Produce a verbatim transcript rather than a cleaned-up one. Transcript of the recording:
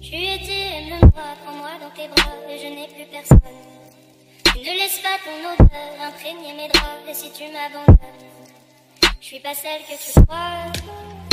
Tu étais, aime-moi, prends-moi dans tes bras, et je n'ai plus personne. Tu ne laisses pas ton odeur imprégner mes draps, et si tu m'abandonnes, je suis pas celle que tu crois.